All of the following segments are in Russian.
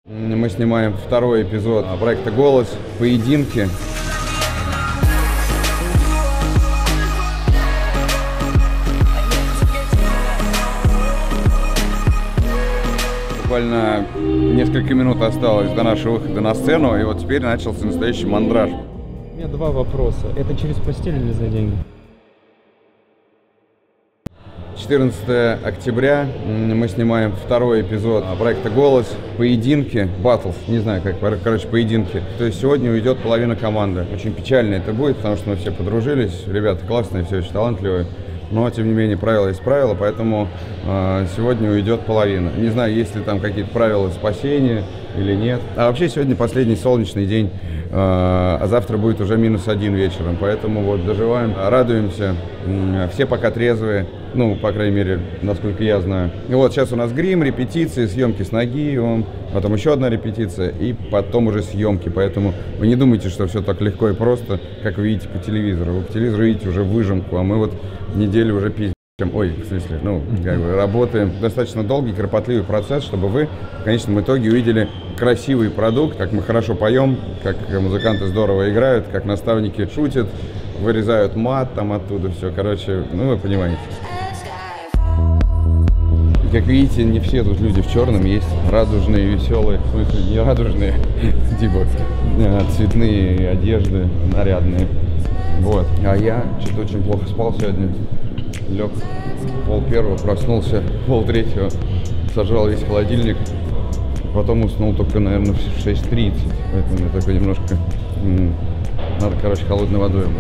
Мы снимаем второй эпизод проекта «Голос. Поединки». Буквально несколько минут осталось до нашего выхода на сцену, и вот теперь начался настоящий мандраж. У меня два вопроса. Это через постель или за деньги? 14 октября мы снимаем второй эпизод проекта «Голос. Поединки». Battles, не знаю как, короче, поединки. То есть сегодня уйдет половина команды. Очень печально это будет, потому что мы все подружились. Ребята классные, все очень талантливые. Но, тем не менее, правила есть правила, поэтому сегодня уйдет половина. Не знаю, есть ли там какие-то правила спасения или нет. А вообще сегодня последний солнечный день, а завтра будет уже -1 вечером. Поэтому вот доживаем, радуемся. Все пока трезвые, ну, по крайней мере, насколько я знаю. И вот сейчас у нас грим, репетиции, съемки с Нагиевым, потом еще одна репетиция и потом уже съемки. Поэтому вы не думайте, что все так легко и просто, как вы видите по телевизору. Вы по телевизору видите уже выжимку, а мы вот неделю уже пиздим. Ой, в смысле, ну, как бы работаем. Достаточно долгий, кропотливый процесс, чтобы вы в конечном итоге увидели красивый продукт, как мы хорошо поем, как музыканты здорово играют, как наставники шутят, вырезают мат там оттуда, все, короче, ну, вы понимаете. И, как видите, не все тут люди в черном, есть радужные, веселые, в смысле, не радужные, типа цветные одежды, нарядные. Вот. А я что-то очень плохо спал сегодня. Лег 12:30, проснулся 2:30, сожрал весь холодильник, потом уснул только, наверное, в 6:30, поэтому мне такой немножко, надо, короче, холодной водой омыть.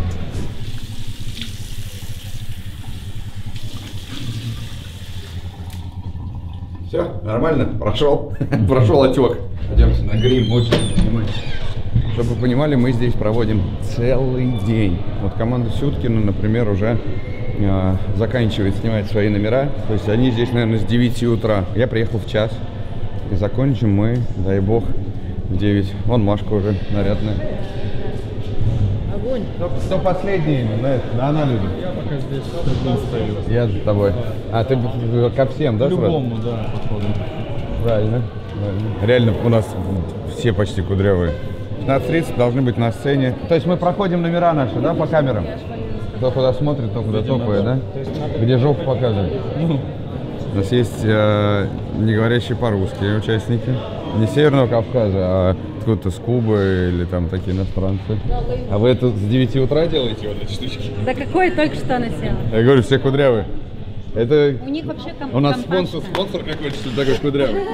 Все, нормально, прошел отек. Пойдемте на грим, лучше снимать. Чтобы вы понимали, мы здесь проводим целый день. Вот команда Сюткина, например, уже заканчивает снимать свои номера. То есть они здесь, наверное, с 9 утра. Я приехал в час. И закончим мы, дай бог, в 9. Вон Машка уже нарядная. Огонь. Кто последний на анализе? Я пока здесь один стою. Я за тобой. А, ты ко всем, да? К любому, да, подходу. Правильно. Реально у нас все почти кудрявые. 15:30 должны быть на сцене. То есть мы проходим номера наши, да, по камерам? Кто куда смотрит, то куда топает, да? Где жопу показывает. У нас есть не говорящие по-русски участники. Не Северного Кавказа, а откуда-то с Кубы или там такие иностранцы. А вы это с 9 утра делаете вот эти штучки? Да какой только что носила. Я говорю, все кудрявые. Это У них вообще у нас компактно. спонсор какой-то, что такой кудрявый.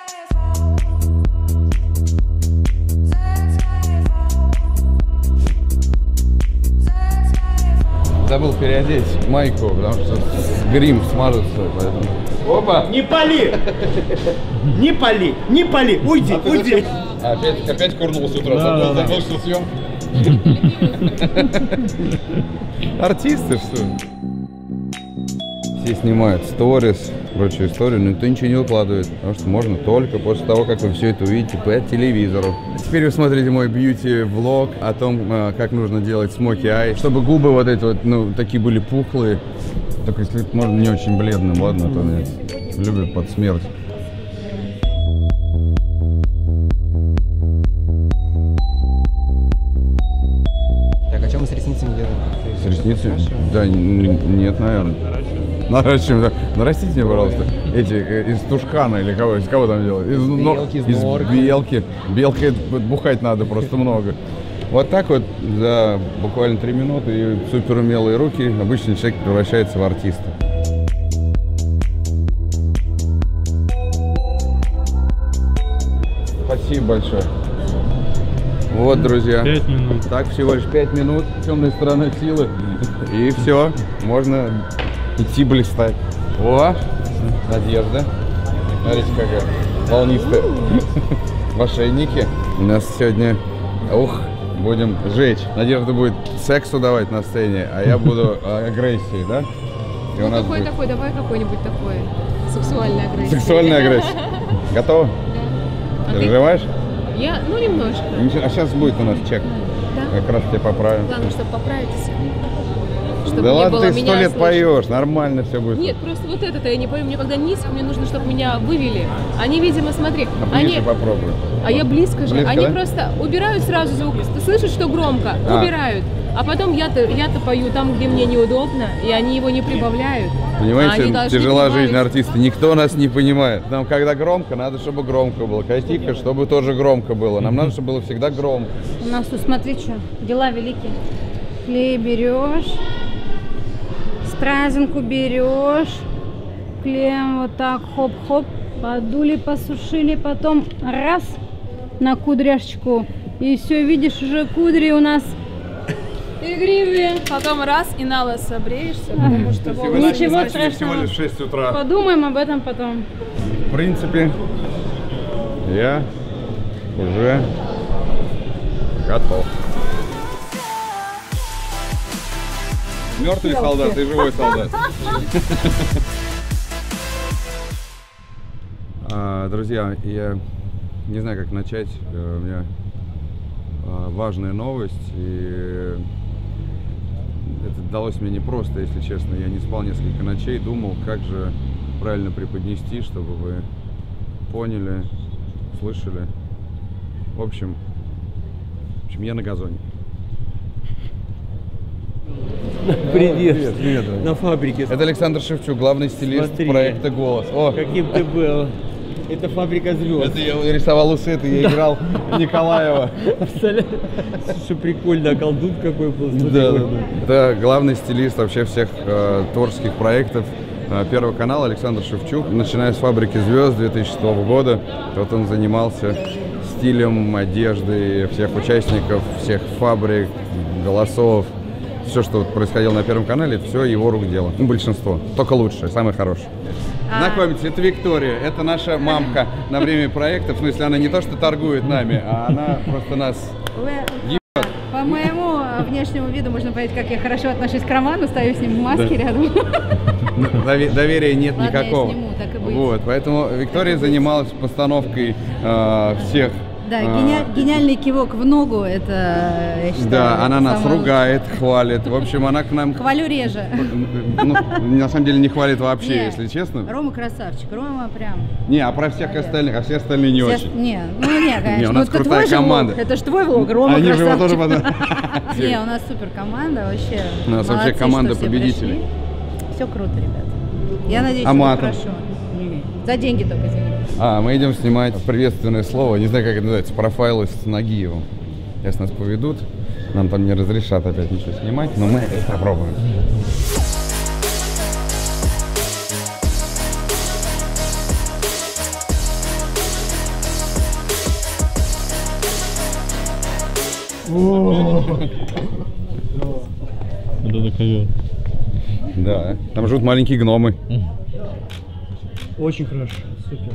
Забыл переодеть майку, потому что грим смажется, поэтому... Опа! Не пали! Не пали! Не пали! Уйди! Уйди! Опять курнул с утра, забыл, что съемка. Артисты, что ли? Все снимают сторис, прочую историю, но никто ничего не выкладывает, потому что можно только после того, как вы все это увидите по телевизору. Теперь вы смотрите мой бьюти-влог о том, как нужно делать смоки ай, чтобы губы вот эти вот, ну, такие были пухлые, только если можно не очень бледным, ладно, то меня любят под смерть. Так, а что мы с ресницами делаем? С ресницами? Да, нет, наверное. Наращиваем, да. Нарастите мне, пожалуйста, эти из тушкана или кого, из кого там делают? Из белки, из белки. Белкой бухать надо просто много. Вот так вот за буквально 3 минуты и супер умелые руки обычный человек превращается в артиста. Спасибо большое. Вот, друзья. 5 минут. Так, всего лишь 5 минут. Темная сторона силы. И все. Можно идти блистать. О, Надежда. Смотрите, какая волнистая. В ошейнике. У нас сегодня, будем жечь. Надежда будет сексу давать на сцене, а я буду агрессией, да? И Ну какой, давай какой-нибудь такой. Сексуальная агрессия. Сексуальная агрессия. Готова? Да. А Переживаешь? Я, ну немножко. А сейчас будет у нас чек. Да. Как раз тебя поправим. Главное, чтобы поправиться. чтобы Да не ладно, было ты 100 меня лет слышно. поешь, нормально все будет. Нет, просто вот это я не пою. Мне когда низко, мне нужно, чтобы меня вывели. Они, видимо, смотри, А ближе они... попробуй. А я близко же. Близко, Они да? просто убирают сразу звук. Ты слышишь, что громко? А. Убирают. А потом я-то пою там, где мне неудобно, и они его не прибавляют. А они Понимаете, должны тяжела прибавить. жизнь артиста. Никто нас не понимает. Нам когда громко, надо, чтобы громко было. Когда тихо, чтобы тоже громко было. Нам надо, чтобы было всегда громко. У нас тут, смотри, что, дела великие. Клей берешь, стразинку берешь, клеем вот так, хоп-хоп, подули, посушили, потом раз на кудряшечку. И все, видишь, уже кудри у нас игривые. Потом раз и на лос обреешься, потому что Ничего Начали всего страшного. лишь в 6 утра. Подумаем об этом потом. В принципе, я уже готов. Мертвый солдат и живой солдат. Друзья, я не знаю, как начать. У меня важная новость, и это далось мне непросто, если честно. Я не спал несколько ночей, думал, как же правильно преподнести, чтобы вы поняли, слышали. В общем, я на газоне. Привет. Привет. На фабрике. Это Александр Шевчук, главный стилист Смотри. проекта «Голос». О, Каким ты был. Это фабрика звезд. это я рисовал усы, это я играл Николаева. Абсолютно. Слушай, прикольно, а колдун какой был. Смотри, Да, какой. да, да. Это главный стилист вообще всех творческих проектов Первого канала Александр Шевчук. Начиная с «Фабрики звезд» 2006 года, вот он занимался стилем, одеждой всех участников, всех фабрик, голосов. Все, что вот происходило на Первом канале, это все его рук дело. Ну, большинство. Только лучшее, самое хорошее. Знакомьтесь, это Виктория, это наша мамка на время проектов. Ну, если она не то, что торгует нами, а она просто нас... По моему внешнему виду можно понять, как я хорошо отношусь к Роману, стою с ним в маске рядом. Доверия нет Ладно, я никакого. сниму, так и быть. Вот, поэтому Виктория занималась постановкой всех. Да, гениальный кивок в ногу, это, я считаю, Да, она нас самое ругает, хвалит. В общем, она к нам... лучшее. Хвалю реже. Ну, на самом деле не хвалит вообще, Не, если честно. Рома красавчик, Рома прям. Не, а про всех остальных, а все остальные не Все- очень. Не, конечно. Не, у нас это крутая твой же команда. влог, это же твой влог, Рома Они же его красавчик. тоже потом... Не, у нас супер команда, вообще. У нас вообще Молодцы, команда что все победителей. пришли. Все круто, ребята. Я надеюсь, что матом? хорошо. За деньги только, извини. Мы идем снимать приветственное слово, не знаю, как это называется, профайлы с Нагиевым. Сейчас нас поведут, нам там не разрешат опять ничего снимать, но мы это попробуем. Вот это ковер. Да, там живут маленькие гномы. Очень хорошо, супер.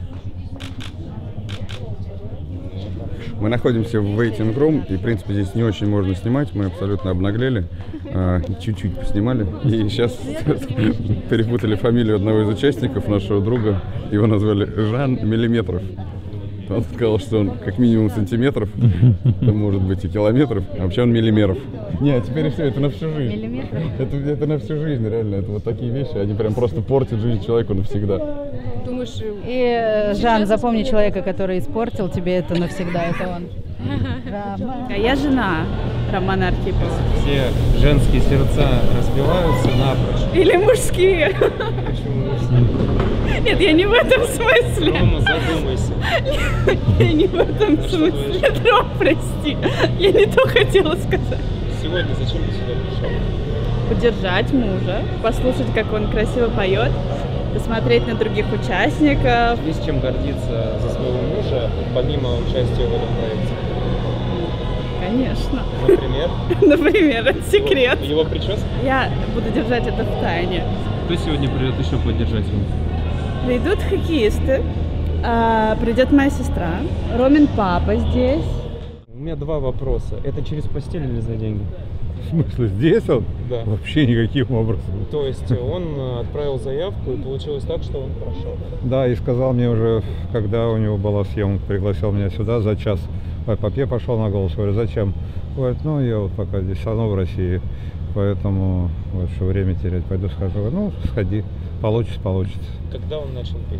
Мы находимся в waiting room, и, в принципе, здесь не очень можно снимать, мы абсолютно обнаглели, чуть-чуть поснимали, и сейчас перепутали фамилию одного из участников, нашего друга, его назвали Жан Миллиметров. Он сказал, что он как минимум сантиметров, это может быть и километров, а вообще он миллиметров. Не, теперь все, это на всю жизнь. Миллиметров? Это на всю жизнь, реально, это вот такие вещи, они прям просто портят жизнь человеку навсегда. Думаешь, И, Жан, запомни человека, который испортил тебе это навсегда, это он. А я жена Романа Архипова. Все женские сердца разбиваются напрочь. Или мужские. Почему мужские? Нет, я не в этом смысле. Рома, задумайся. Я не в этом смысле. Нет, Ром, прости. Я не то хотела сказать. Сегодня зачем ты сюда пришел? Поддержать мужа, послушать, как он красиво поет, посмотреть на других участников. Есть чем гордиться за своего мужа, помимо участия в этом проекте? Конечно. Например? Например, это секрет. Его прическа? Я буду держать это в тайне. Кто сегодня придет еще поддержать его? Придут хоккеисты, придет моя сестра, Ромин папа здесь. У меня два вопроса. Это через постель или за деньги? В смысле, здесь он? Да. Вообще никаким образом. То есть он отправил заявку, и получилось так, что он прошел. Да, и сказал мне уже, когда у него была съемка, пригласил меня сюда за час. Ой, пап, я пошел на голос. Говорю, зачем? Говорит, ну я вот пока здесь все равно в России. поэтому больше время терять. Пойду схожу. Ну, сходи, получится, получится. Когда он начал петь?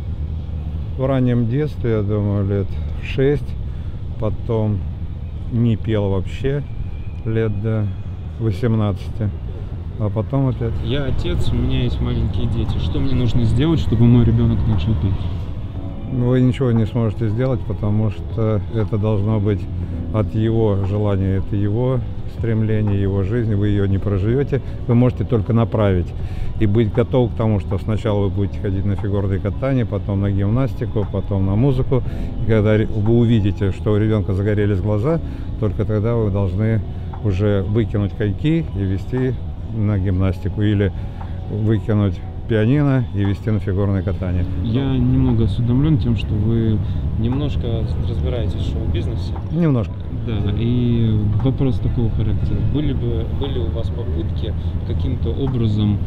В раннем детстве, я думаю, лет в 6, потом не пел вообще лет до 18, а потом опять. Я отец, у меня есть маленькие дети. Что мне нужно сделать, чтобы мой ребенок начал петь? Вы ничего не сможете сделать, потому что это должно быть от его желания, это его стремление, его жизнь, вы ее не проживете, вы можете только направить и быть готовы к тому, что сначала вы будете ходить на фигурное катание, потом на гимнастику, потом на музыку, и когда вы увидите, что у ребенка загорелись глаза, только тогда вы должны уже выкинуть коньки и вести на гимнастику, или выкинуть пианино и вести на фигурное катание. Я немного осведомлен тем, что вы немножко разбираетесь в шоу-бизнесе. Немножко. Да, и вопрос такого характера. Были у вас попытки каким-то образом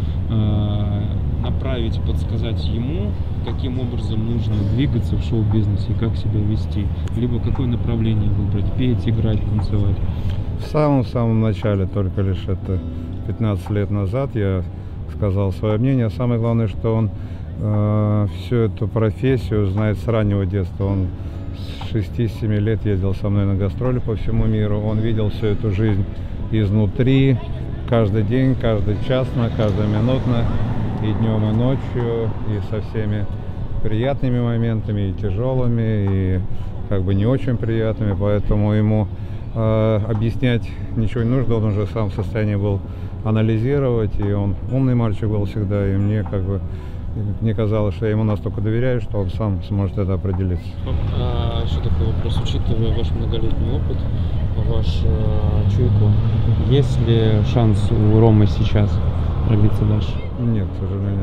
направить, подсказать ему, каким образом нужно двигаться в шоу-бизнесе, как себя вести? Либо какое направление выбрать, петь, играть, танцевать? В самом начале, только лишь это 15 лет назад, я сказал свое мнение. Самое главное, что он всю эту профессию знает с раннего детства. Он с 6-7 лет ездил со мной на гастроли по всему миру. Он видел всю эту жизнь изнутри, каждый день, каждочасно, каждоминутно, и днем, и ночью, и со всеми приятными моментами, и тяжелыми, и как бы не очень приятными. Поэтому ему объяснять ничего не нужно, он уже сам в состоянии был анализировать, и он умный мальчик был всегда, и мне казалось, что я ему настолько доверяю, что он сам сможет это определиться. Еще такой вопрос, учитывая ваш многолетний опыт, ваш чуйку, есть ли шанс у Ромы сейчас пробиться дальше? Нет, к сожалению,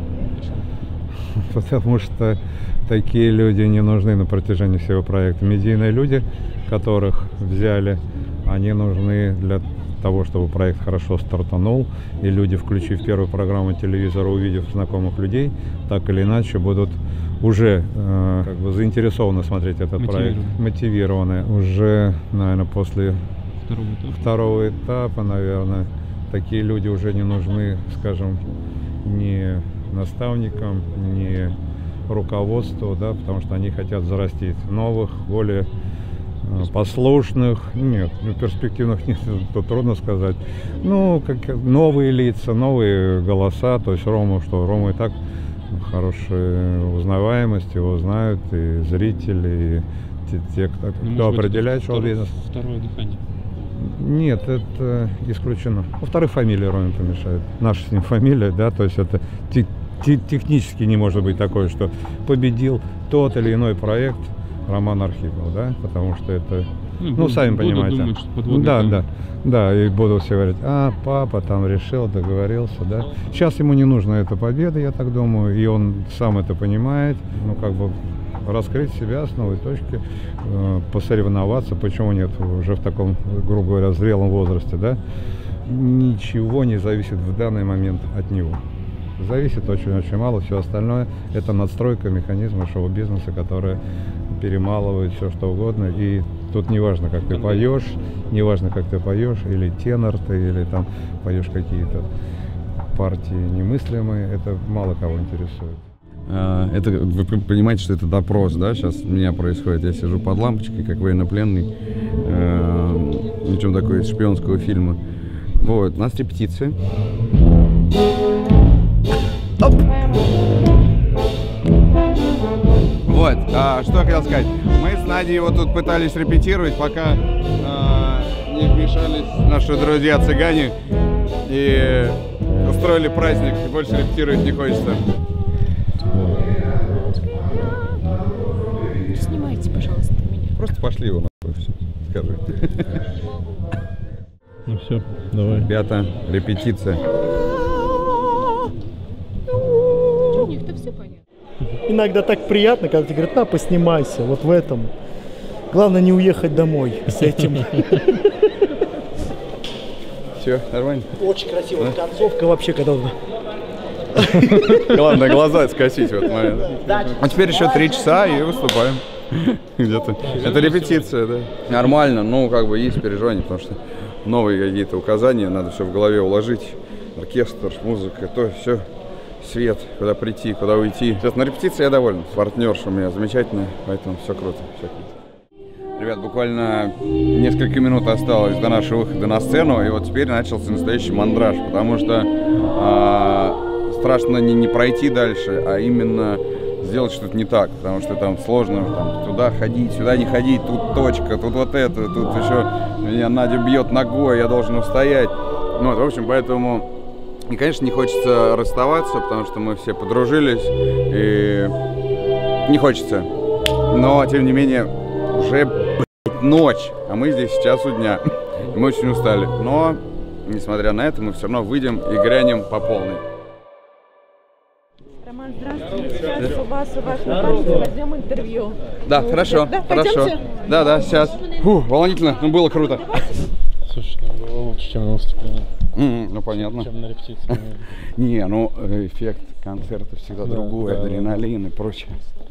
нет. Потому что такие люди не нужны на протяжении всего проекта. Медийные люди, которых взяли, они нужны для того, чтобы проект хорошо стартанул, и люди, включив первую программу телевизора, увидев знакомых людей, так или иначе будут уже как бы заинтересованы смотреть этот проект, мотивированы. Уже, наверное, после второго этапа, наверное, такие люди уже не нужны, скажем, ни наставникам, ни руководству, да, потому что они хотят зарастить новых, более послушных, нет, перспективных нет, то трудно сказать. Ну, как новые лица, новые голоса, то есть Рома и так хорошая узнаваемость, его знают и зрители, и те, кто определяет шоу-бизнес. Второе дыхание? Нет, это исключено. Во-вторых, фамилия Роме помешает. Наша с ним фамилия, да, то есть это технически не может быть такое, что победил тот или иной проект Роман Архипов, да, потому что это, сами понимаете. Думать, что да, и будут все говорить, папа там решил, договорился, да. Сейчас ему не нужна эта победа, я так думаю, и он сам это понимает, раскрыть себя с новой точки, посоревноваться, почему нет, уже в таком, грубо говоря, зрелом возрасте, да. Ничего не зависит в данный момент от него. Зависит очень-очень мало, все остальное это надстройка механизма шоу-бизнеса, которая перемалывает все что угодно, и тут не важно, как ты поешь, или тенор ты, или там поешь какие-то партии немыслимые, это мало кого интересует. Это, вы понимаете, что это допрос, да, сейчас у меня происходит, я сижу под лампочкой, как военнопленный, ничем такое из шпионского фильма. Вот, у нас репетиция. Оп. Вот, что я хотел сказать. Мы с Надей вот тут пытались репетировать, пока не вмешались наши друзья-цыгане и устроили праздник, и больше репетировать не хочется. Снимайте, пожалуйста, меня. Просто пошли его нахуй, все, скажи. Ну все, давай. Ребята, репетиция. У них-то все понятно. Иногда так приятно, когда тебе говорят, поснимайся, вот в этом. Главное не уехать домой с этим. Все, нормально? Очень красивая концовка вообще, когда... Главное, глаза скосить в этот момент. А теперь еще 3 часа и выступаем. Где-то. Это репетиция, да. Нормально, есть переживания, потому что новые какие-то указания, надо все в голове уложить. Оркестр, музыка, то все, свет, куда прийти, куда уйти. Сейчас на репетиции я доволен. Партнерша у меня замечательная, поэтому все круто, все круто. Ребят, буквально несколько минут осталось до нашего выхода на сцену, и вот теперь начался настоящий мандраж, потому что страшно не пройти дальше, а именно сделать что-то не так, потому что там сложно там, туда ходить, сюда не ходить, тут точка, тут вот это, тут еще меня Надя бьет ногой, я должен устоять. Ну, вот, в общем, поэтому, и, конечно, не хочется расставаться, потому что мы все подружились, и не хочется. Но, тем не менее, уже ночь, а мы здесь с часу дня. И мы очень устали. Но, несмотря на это, мы все равно выйдем и грянем по полной. Роман, здравствуйте. Сейчас у вас и ваш напарник возьмем интервью. Да, хорошо, да, хорошо. пойдемте? Да, сейчас. Фу, волнительно, но было круто. Слушай, ну было лучше, чем на выступлении. Ну, понятно. Чем на репетиции. Не, ну, эффект концерта всегда другой, адреналин и прочее.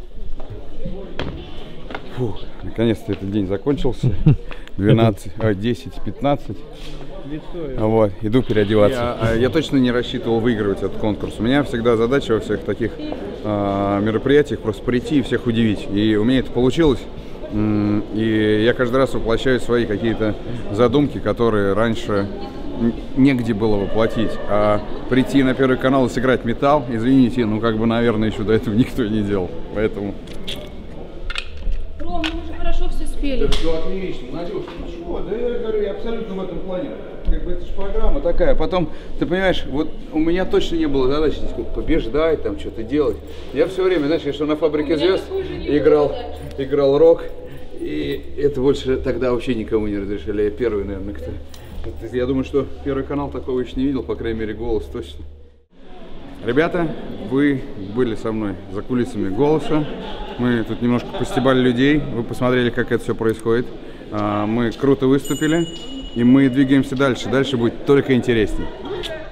Фу, наконец-то этот день закончился. 10-15. Вот, иду переодеваться. Я точно не рассчитывал выигрывать этот конкурс. У меня всегда задача во всех таких мероприятиях просто прийти и всех удивить. И у меня это получилось. И я каждый раз воплощаю свои какие-то задумки, которые раньше негде было воплотить. А прийти на Первый канал и сыграть металл, извините, ну как бы, наверное, еще до этого никто не делал. Поэтому... Ром, ну мы же хорошо все спели. Да все отлично, Надюш, ну чего? Да я говорю, я абсолютно в этом плане. Как бы это же программа такая. Потом, ты понимаешь, вот у меня точно не было задачи здесь побеждать, там что-то делать. Я все время, знаешь, я что на «Фабрике звезд» играл рок. И это больше тогда вообще никому не разрешили. Я первый, наверное, кто. Я думаю, что Первый канал такого еще не видел, по крайней мере, «Голос» точно. Ребята, вы были со мной за кулисами «Голоса». Мы тут немножко постебали людей, вы посмотрели, как это все происходит. Мы круто выступили, и мы двигаемся дальше. Дальше будет только интереснее.